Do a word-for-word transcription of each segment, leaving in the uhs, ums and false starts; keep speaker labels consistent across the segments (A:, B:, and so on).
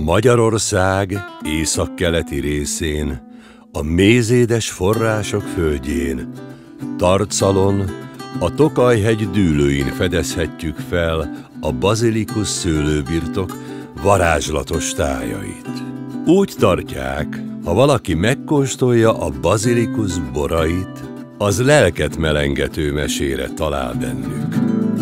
A: Magyarország északkeleti részén, a mézédes források földjén, Tarcalon, a Tokaj-hegy dűlőin fedezhetjük fel a bazilikus szőlőbirtok varázslatos tájait. Úgy tartják, ha valaki megkóstolja a bazilikus borait, az lelket melengető mesére talál bennük.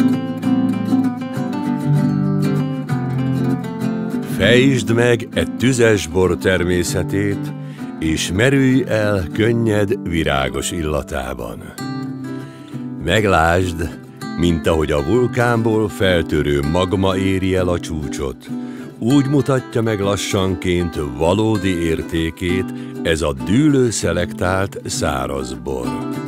A: Fejtsd meg e tüzes bor természetét, és merülj el könnyed, virágos illatában. Meglásd, mint ahogy a vulkánból feltörő magma éri el a csúcsot, úgy mutatja meg lassanként valódi értékét ez a dűlő szelektált száraz bor.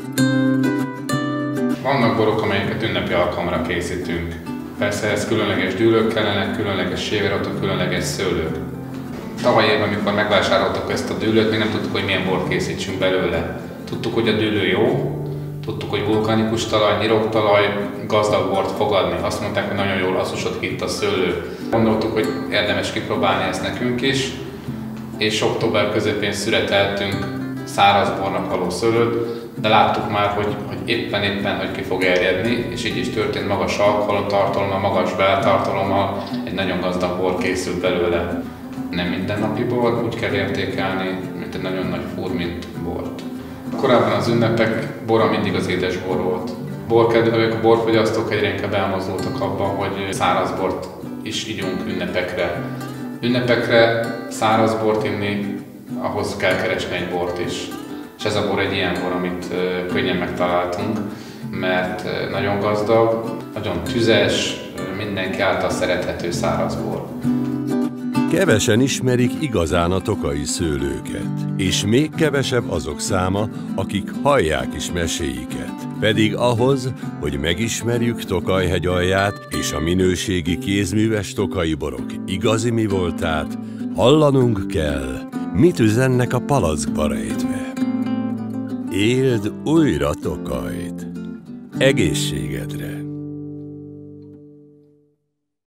B: Vannak borok, amelyeket ünnepi alkalomra készítünk. Persze ez különleges dűlők kellenek, különleges séverotok, különleges szőlők. Tavaly évben, amikor megvásároltuk ezt a dűlőt, még nem tudtuk, hogy milyen bort készítsünk belőle. Tudtuk, hogy a dűlő jó, tudtuk, hogy vulkanikus talaj, nyiroktalaj, gazdag bort fog adni. Azt mondták, hogy nagyon jól asszosodik itt a szőlő. Gondoltuk, hogy érdemes kipróbálni ezt nekünk is, és október közepén születeltünk szárazbornak való szőlőt, de láttuk már, hogy, hogy éppen-éppen, hogy ki fog erjedni, és így is történt, magas alkoholtartalommal, magas beltartalommal, egy nagyon gazdag bor készült belőle. Nem mindennapi bor, úgy kell értékelni, mint egy nagyon nagy furmint bort. Korábban az ünnepek bora mindig az édes bor volt. Borkedvelők, a borfogyasztók egyre inkább elmozdultak abban, hogy száraz bort is ígyunk ünnepekre. Ünnepekre száraz bort inni, ahhoz kell keresni egy bort is. És ez a bor egy ilyen bor, amit könnyen megtaláltunk, mert nagyon gazdag, nagyon tüzes, mindenki által szerethető száraz bor.
A: Kevesen ismerik igazán a tokaji szőlőket, és még kevesebb azok száma, akik hallják is meséiket. Pedig ahhoz, hogy megismerjük Tokaj-hegy alját és a minőségi kézműves tokaji borok igazi mi voltát, hallanunk kell, mit üzennek a palackba rejtve. Éld újra Tokajt! Egészségedre!